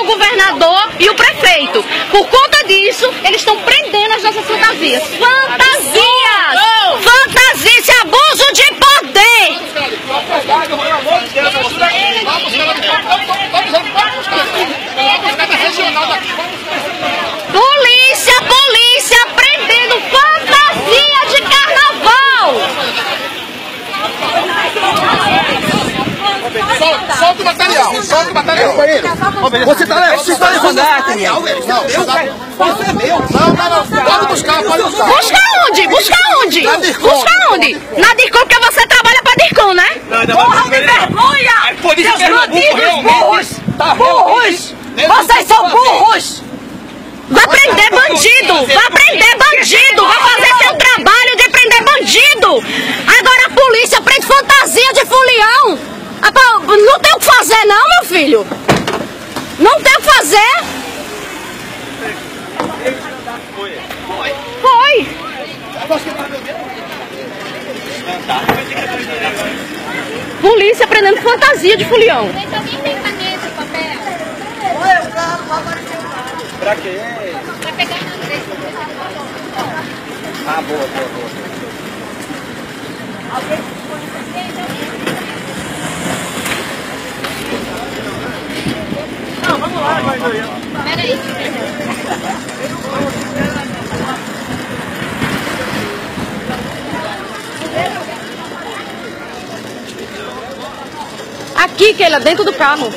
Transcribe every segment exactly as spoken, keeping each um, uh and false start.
governador e o prefeito. Por conta disso, eles estão prendendo as nossas fantasias. Fantasias! Fantasias! Esse abuso de poder! Polícia, polícia, prendendo fantasia de carnaval! Solta, solta o material, solta o material. Você está você tá levando material? Não, você é meu. Não, não, não. Pode buscar, pode buscar. Busca onde? Busca onde? Na Dircom. Busca onde? Na Dircom, porque você trabalha pra Dircom, né? Porra de vergonha! Seus bandidos burros! Burros! Vocês são burros! Vai prender bandido! Vai prender bandido! Vai fazer seu trabalho de prender bandido! Agora a polícia prende fantasia de folião! Não tem o que fazer não, meu filho! Não tem o que fazer! Foi! Polícia prendendo fantasia de folião! Alguém tem caneta e papel? Olha, o carro vai aparecer o carro. Pra quê? Pra pegar na frente. Ah, boa, boa, boa. Não, vamos lá, vai doer. Peraí. Aqui, Keila, dentro do carro.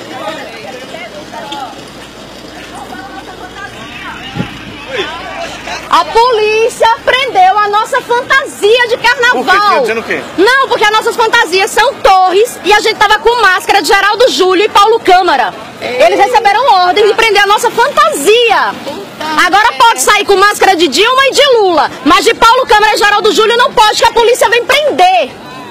A polícia prendeu a nossa fantasia de carnaval. Por quê? Tá dizendo o quê? Não, porque as nossas fantasias são torres e a gente tava com máscara de Geraldo Júlio e Paulo Câmara. Eles receberam ordem de prender a nossa fantasia. Agora pode sair com máscara de Dilma e de Lula, mas de Paulo Câmara e Geraldo Júlio não pode, que a polícia vem prender.